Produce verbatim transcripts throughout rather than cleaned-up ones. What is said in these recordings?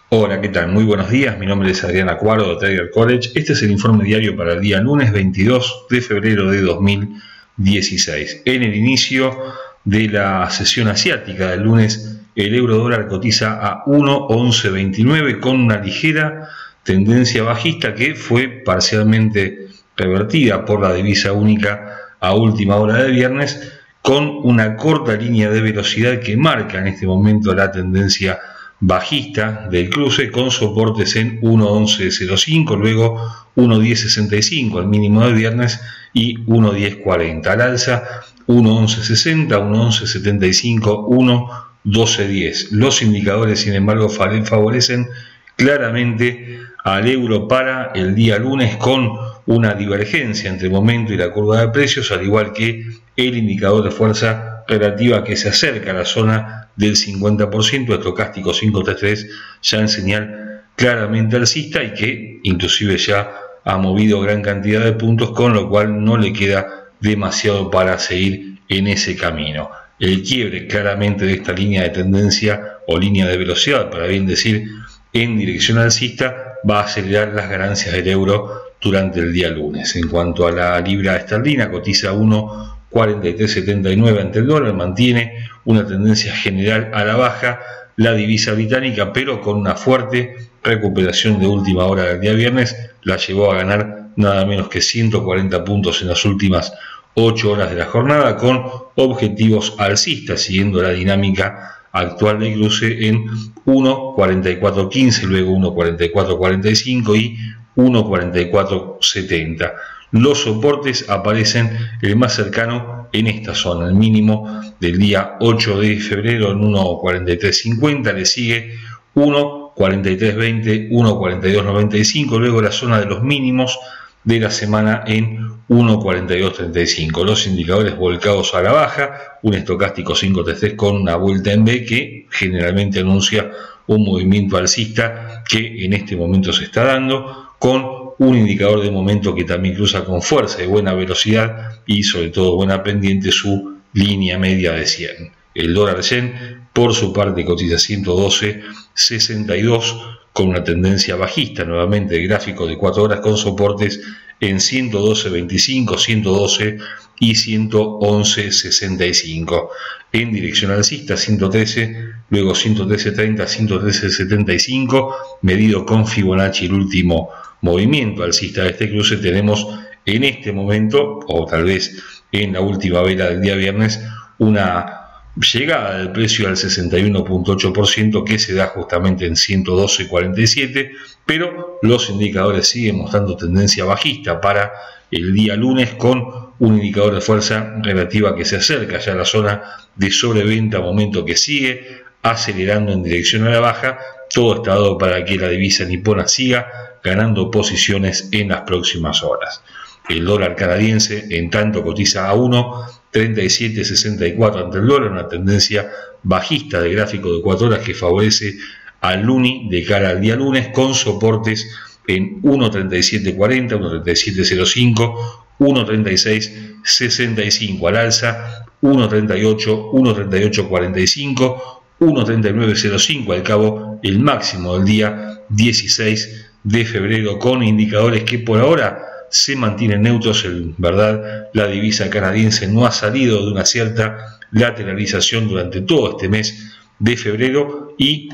Hola, ¿qué tal? Muy buenos días, mi nombre es Adrián Acuardo de Trader College. Este es el informe diario para el día lunes veintidós de febrero de dos mil dieciséis. En el inicio de la sesión asiática del lunes, el euro dólar cotiza a uno once veintinueve con una ligera tendencia bajista que fue parcialmente revertida por la divisa única a última hora de viernes, con una corta línea de velocidad que marca en este momento la tendencia bajista del cruce, con soportes en uno once cero cinco, luego uno diez sesenta y cinco al mínimo de viernes y uno diez cuarenta al alza, uno once sesenta, uno once setenta y cinco, uno doce diez. Los indicadores, sin embargo, favorecen claramente al euro para el día lunes, con una divergencia entre el momento y la curva de precios, al igual que el indicador de fuerza relativa que se acerca a la zona del cincuenta por ciento, estocástico quinientos treinta y tres, ya en señal claramente alcista y que inclusive ya ha movido gran cantidad de puntos, con lo cual no le queda demasiado para seguir en ese camino. El quiebre claramente de esta línea de tendencia o línea de velocidad, para bien decir, en dirección alcista, va a acelerar las ganancias del euro durante el día lunes. En cuanto a la libra esterlina, cotiza uno cuarenta y tres setenta y nueve ante el dólar, mantiene una tendencia general a la baja la divisa británica, pero con una fuerte recuperación de última hora del día viernes, la llevó a ganar nada menos que ciento cuarenta puntos en las últimas ocho horas de la jornada, con objetivos alcistas, siguiendo la dinámica actual de cruce en uno cuarenta y cuatro quince, luego uno cuarenta y cuatro cuarenta y cinco y uno cuarenta y cuatro setenta. Los soportes aparecen el más cercano en esta zona, el mínimo del día ocho de febrero en uno cuarenta y tres cincuenta, le sigue uno cuarenta y tres veinte, uno cuarenta y dos noventa y cinco, luego la zona de los mínimos de la semana en uno cuarenta y dos treinta y cinco. Los indicadores volcados a la baja, un estocástico quinientos treinta y tres con una vuelta en B que generalmente anuncia un movimiento alcista que en este momento se está dando, con un indicador de momento que también cruza con fuerza y buena velocidad y sobre todo buena pendiente su línea media de cien. El dólar yen, por su parte, cotiza ciento doce sesenta y dos con una tendencia bajista, nuevamente el gráfico de cuatro horas, con soportes en ciento doce veinticinco, ciento doce y ciento once sesenta y cinco. En dirección alcista, ciento trece, luego ciento trece treinta, ciento trece setenta y cinco, medido con Fibonacci el último movimiento alcista de este cruce. Tenemos en este momento, o tal vez en la última vela del día viernes, una llegada del precio al sesenta y uno punto ocho por ciento que se da justamente en ciento doce cuarenta y siete, pero los indicadores siguen mostrando tendencia bajista para el día lunes, con un indicador de fuerza relativa que se acerca ya a la zona de sobreventa, momento que sigue acelerando en dirección a la baja. Todo está dado para que la divisa nipona siga ganando posiciones en las próximas horas. El dólar canadiense, en tanto, cotiza a uno treinta y siete sesenta y cuatro ante el dólar, una tendencia bajista de gráfico de cuatro horas que favorece al Luni de cara al día lunes, con soportes en uno treinta y siete cuarenta, uno treinta y siete cero cinco, uno treinta y seis sesenta y cinco al alza, uno treinta y ocho, uno treinta y ocho cuarenta y cinco, uno treinta y nueve cero cinco, al cabo el máximo del día dieciséis de febrero, con indicadores que por ahora se mantienen neutros. En verdad, la divisa canadiense no ha salido de una cierta lateralización durante todo este mes de febrero y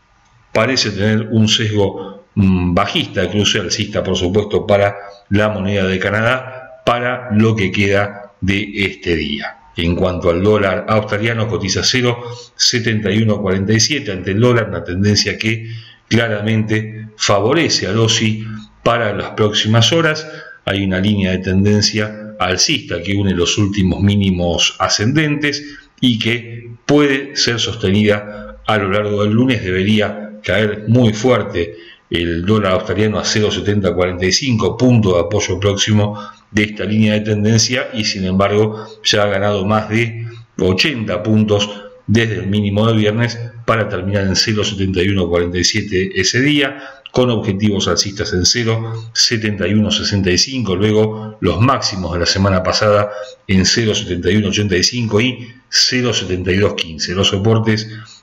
parece tener un sesgo mmm, bajista, cruce alcista, por supuesto, para la moneda de Canadá para lo que queda de este día. En cuanto al dólar australiano, cotiza cero setenta y uno cuarenta y siete ante el dólar, una tendencia que claramente favorece al Aussie para las próximas horas. Hay una línea de tendencia alcista que une los últimos mínimos ascendentes y que puede ser sostenida a lo largo del lunes. Debería caer muy fuerte el dólar australiano a cero setenta cuarenta y cinco, punto de apoyo próximo de esta línea de tendencia, y sin embargo ya ha ganado más de ochenta puntos desde el mínimo de viernes para terminar en cero setenta y uno cuarenta y siete ese día, con objetivos alcistas en cero setenta y uno sesenta y cinco, luego los máximos de la semana pasada en cero setenta y uno ochenta y cinco y cero setenta y dos quince. Los soportes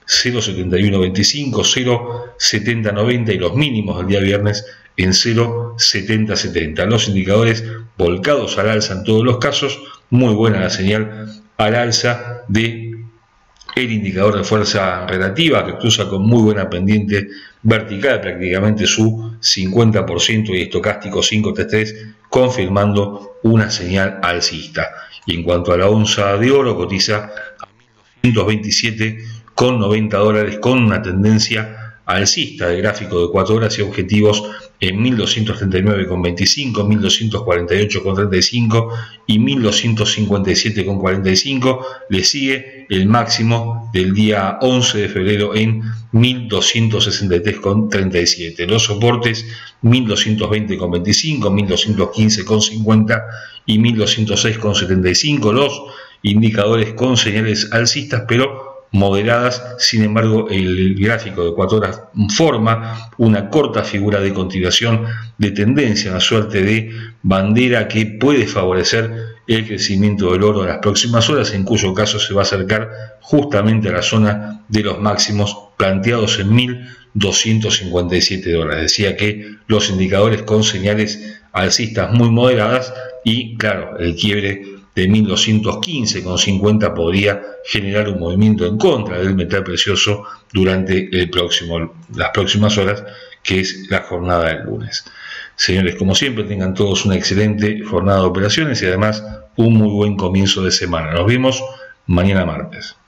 cero setenta y uno veinticinco, cero setenta noventa y los mínimos del día viernes en cero setenta setenta. Los indicadores volcados al alza en todos los casos. Muy buena la señal al alza de el indicador de fuerza relativa, que cruza con muy buena pendiente vertical, prácticamente su cincuenta por ciento, y estocástico quinientos treinta y tres, confirmando una señal alcista. Y en cuanto a la onza de oro, cotiza a mil doscientos veintisiete con noventa dólares, con una tendencia alcista de gráfico de cuatro horas y objetivos en mil doscientos treinta y nueve con veinticinco, mil doscientos cuarenta y ocho con treinta y cinco y mil doscientos cincuenta y siete con cuarenta y cinco. Le sigue el máximo del día once de febrero en mil doscientos sesenta y tres con treinta y siete. Los soportes mil doscientos veinte con veinticinco, mil doscientos quince con cincuenta y mil doscientos seis con setenta y cinco. Los indicadores con señales alcistas pero moderadas. Sin embargo, el gráfico de cuatro horas forma una corta figura de continuación de tendencia, una suerte de bandera que puede favorecer el crecimiento del oro en las próximas horas, en cuyo caso se va a acercar justamente a la zona de los máximos planteados en mil doscientos cincuenta y siete dólares. Decía que los indicadores con señales alcistas muy moderadas y, claro, el quiebre de mil doscientos quince con cincuenta podría generar un movimiento en contra del metal precioso durante el próximo, las próximas horas, que es la jornada del lunes. Señores, como siempre, tengan todos una excelente jornada de operaciones y además un muy buen comienzo de semana. Nos vemos mañana martes.